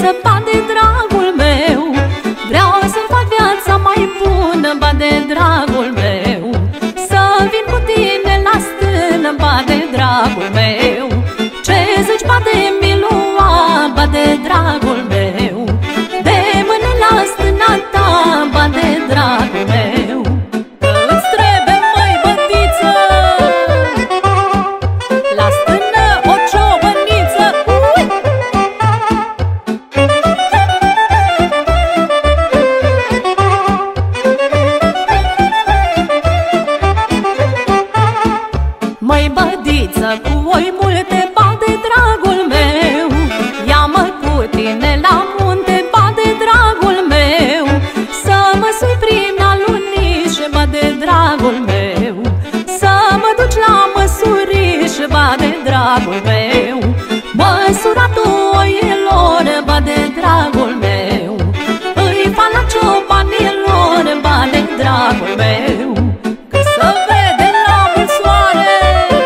bădiță, bade dragul meu. Vreau să-mi fac viața mai bună, bade dragul meu. Să vin cu tine la stână, bade dragul meu. Ce zici, bade milua, bade dragul meu. De mâine la stâna ta, bade dragul meu. Îți trebuie, măi, bădiță, la stână o ciobăniță. Măi, bădiță, cu oi multe, bade dragul meu. Ia-mă cu tine la munte, bade dragul meu. Să mă sui prin alunișe, bade dragul meu. Să mă duci la măsurișe, bade dragul meu. Măsuratul oilor, bade dragul meu. Îi fac la ciobanilor, bade dragul meu. Că să vede la mult soare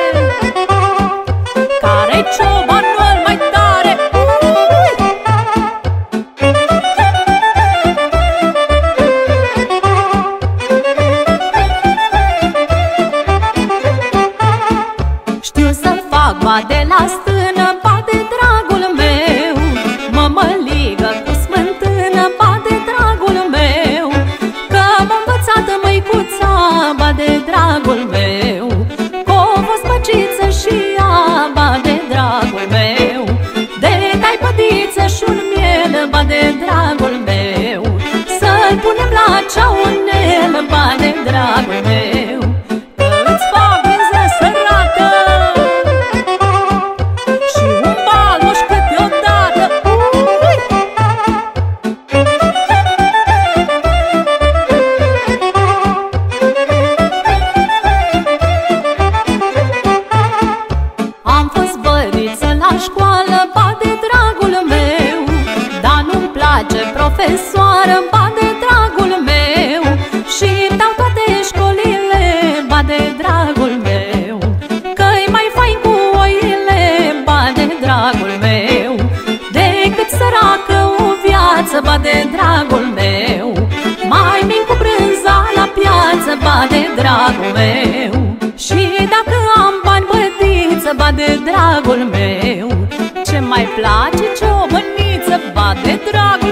care-i ciobanul mai tare. Știu să fac bade la stână, bade dragul meu. Mă măligă cu smântână, bade dragul meu. Că m-a învățat măicuța, bade dragul meu. Că-o fost măciță și ea, bade dragul meu. De tai bădiță și-un miel, bade dragul meu. Să-l punem la ceaunel, bade dragul meu. Că-ți fac viză sărată și un balmoș câteodată. Am fost bădiță la școală, bade dragul meu. Dar nu-mi place profesoară, bade dragul meu. Și-mi dau toate școlile, bade dragul meu. Că-i mai fain cu oile, bade dragul meu. Decât săracă o viață, bade dragul meu. Mai min cu brânza la piață, bade dragul meu. Și dacă am bani, bădiță, bade dragul meu. Ce mai place ciobăniță, bade dragul